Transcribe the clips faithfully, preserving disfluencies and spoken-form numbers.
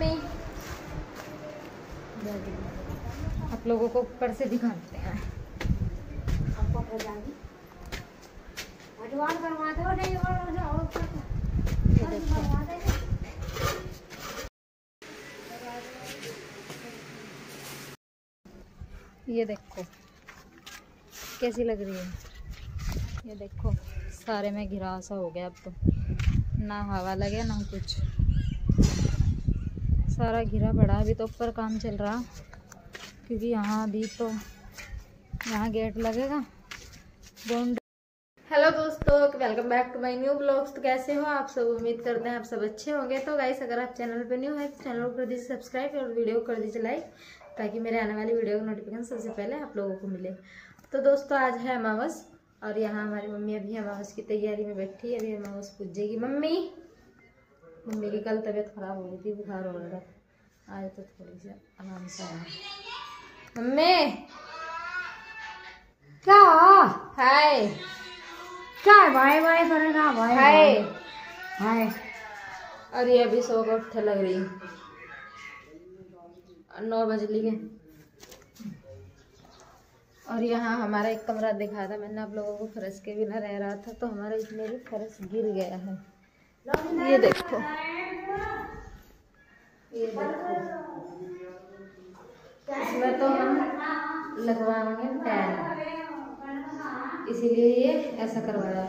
Mummy आप लोगों को ऊपर से दिखाते हैं। ये देखो कैसी लग रही है। ये देखो सारे में घिरा सा हो गया, अब तो ना हवा लगे ना कुछ, सारा घिरा पड़ा। अभी तो ऊपर काम चल रहा क्योंकि यहाँ अभी तो यहाँ गेट लगेगा। हेलो दोस्तों, welcome back to my new blogs. तो कैसे हो आप सब? उम्मीद करते हैं आप सब अच्छे होंगे। तो गाइस, अगर आप चैनल पे न्यू है तो चैनल को कर दीजिए सब्सक्राइब और वीडियो को कर दीजिए लाइक, ताकि मेरे आने वाली वीडियो का नोटिफिकेशन सबसे पहले आप लोगों को मिले। तो दोस्तों, आज है अमावस और यहाँ हमारी मम्मी अभी अमावस की तैयारी में बैठी है। अभी अमावस पूजेगी मम्मी। मम्मी की कल तबीयत खराब हो गई थी, बुखार हो रहा था, आज तो थोड़ी सी आराम से आया। मम्मी क्या हाय क्या भाई भाई करेगा भाई हाय हाय। और ये अभी सो कर उठे लग रही, नौ बज लिए। और यहाँ हमारा एक कमरा दिखाया था मैंने आप लोगों को, फर्श के बिना रह रहा था, तो हमारा इसमें भी फर्श गिर गया है। ये देखो, ये देखो, इसमें तो हम लगवाएंगे टैल, इसीलिए ये ऐसा करवाया।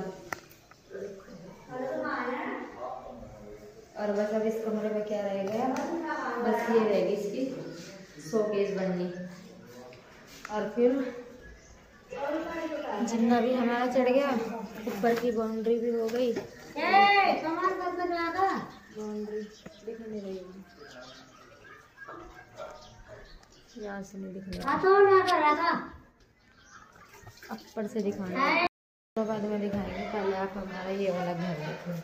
और बस अब इस कमरे में क्या रह गया, बस ये रहेगी इसकी शोकेस बननी। और फिर जिन्ना भी हमारा चढ़ गया, ऊपर की बाउंड्री भी हो गई। बाउंड्री दिख नहीं रही है, यहाँ से नहीं दिख रहा, ऊपर से दिखाएंगे तो बाद में दिखाएंगे। पहले आप हमारा ये वाला घर देखो।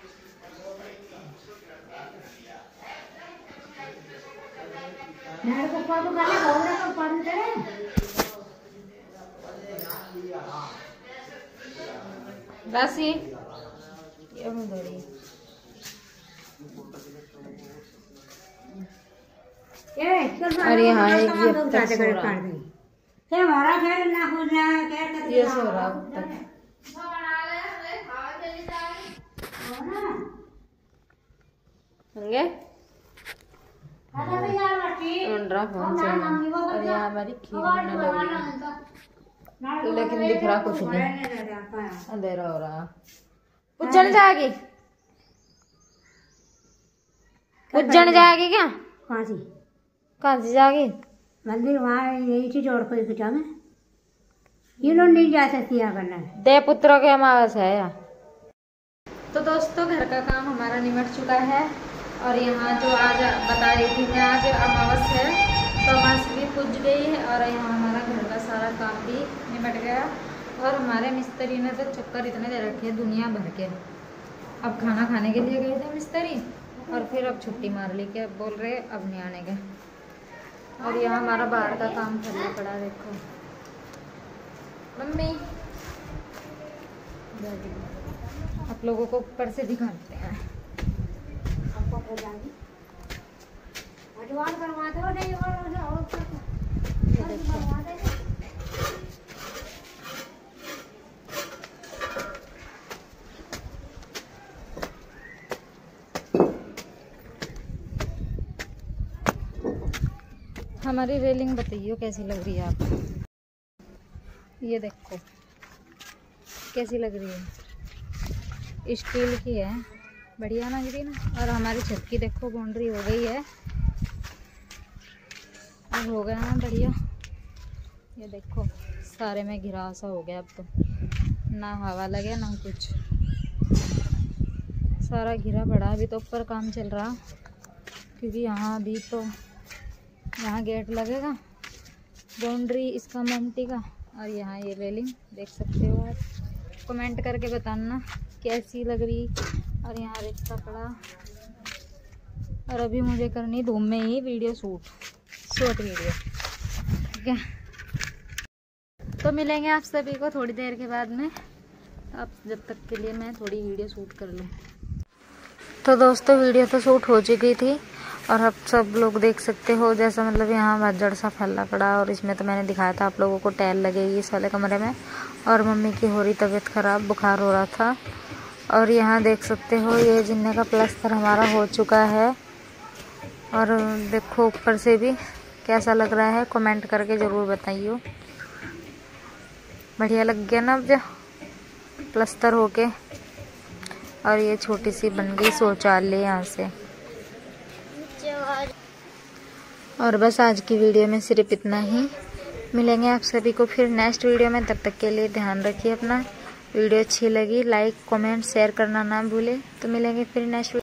राशि ये मुदरी और यहाँ एक ये तक सो रहा, ये सो रहा अब तक। होंगे फोन से। और यहाँ हमारी खीर बनने लगी है, लेकिन दिख रहा कुछ नहीं, अंधेरा हो रहा। उज्जैन जाएगी, उज्जैन जाएगी क्या? कहाँ सी कहाँ से जाएगी? मंदिर वहाँ यही चीज और कोई कुछ में ये लोग नहीं जा सकती यहाँ करना है। दे पुत्रों के अमावस है या। तो दोस्तों, घर का काम हमारा निमट चुका है। और यहाँ जो आज बता रही थी मैं, आज अमावस है तो अमावस भी पूज गई है। और यहाँ हमारा घर का सारा काम भी निमट गया। और हमारे मिस्त्री ने तो चक्कर इतने दे रखे हैं दुनिया भर के। अब खाना खाने के लिए गए थे मिस्त्री और फिर अब छुट्टी मार ली के, अब बोल रहे अब नहीं आने के। और यहाँ हमारा बाहर का काम करना पड़ा। देखो मम्मी आप लोगों को ऊपर से दिखाते हैं। ये देखो, हमारी रेलिंग बताइए कैसी लग रही है आपको। ये देखो कैसी लग रही है, स्टील की है, बढ़िया लग रही ना। और हमारी छत की देखो बाउंड्री हो गई है, अब हो गया ना बढ़िया। ये देखो सारे में घिरा सा हो गया, अब तो ना हवा लगे ना कुछ, सारा घिरा पड़ा। अभी तो ऊपर काम चल रहा क्योंकि यहाँ अभी तो यहाँ गेट लगेगा, बाउंड्री इसका मल्टी का। और यहाँ ये रेलिंग देख सकते हो आप, कमेंट करके बताना कैसी लग रही। और यहाँ रिश्ता पड़ा। और अभी मुझे करनी धूम में ही वीडियो शूट शॉर्ट वीडियो, ठीक है। तो मिलेंगे आप सभी को थोड़ी देर के बाद में। अब जब तक के लिए मैं थोड़ी वीडियो शूट कर लूँ। तो दोस्तों, वीडियो तो शूट हो चुकी थी और अब सब लोग देख सकते हो जैसा मतलब यहाँ भज्जड़ सा फैला पड़ा। और इसमें तो मैंने दिखाया था आप लोगों को टैल लगेगी इस वाले कमरे में। और मम्मी की हो रही तबीयत ख़राब, बुखार हो रहा था। और यहाँ देख सकते हो ये जिन्ने का प्लास्टर हमारा हो चुका है। और देखो ऊपर से भी कैसा लग रहा है, कमेंट करके ज़रूर बताइए। बढ़िया लग गया ना अब जो प्लास्टर होके। और ये छोटी सी बन गई शौचालय यहाँ से। और बस आज की वीडियो में सिर्फ इतना ही। मिलेंगे आप सभी को फिर नेक्स्ट वीडियो में, तब तक के लिए ध्यान रखिए अपना। वीडियो अच्छी लगी लाइक कमेंट शेयर करना ना भूले। तो मिलेंगे फिर नेक्स्ट